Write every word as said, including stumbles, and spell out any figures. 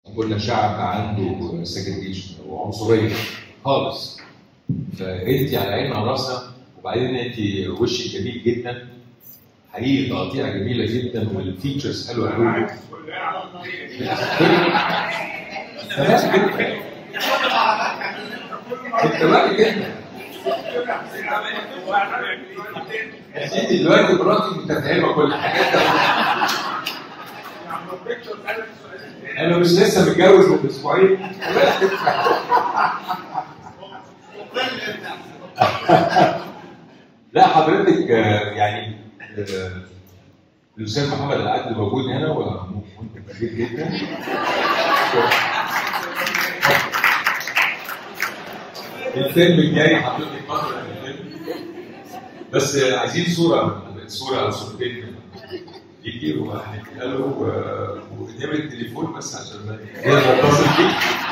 كنا شعب عنده سيجريجيشن وعنصريه خالص. فانت على عيننا وراسنا، وبعدين انت وشك جميل جدا حقيقي، تقطيع جميله جدا والفيتشرز حلوه قوي. انت بقى كده انت دلوقتي مراتي متفهمه كل حاجه. انا مش لسه متجوز من اسبوعين. لا حضرتك يعني الاستاذ محمد العدل موجود هنا ومنتج كبير جدا. الفيلم الجاي حضرتك فتره الفيلم، بس عايزين صوره صوره او صورتين يجي وهنديها له ونمرة التليفون بس عشان نتصل بيه.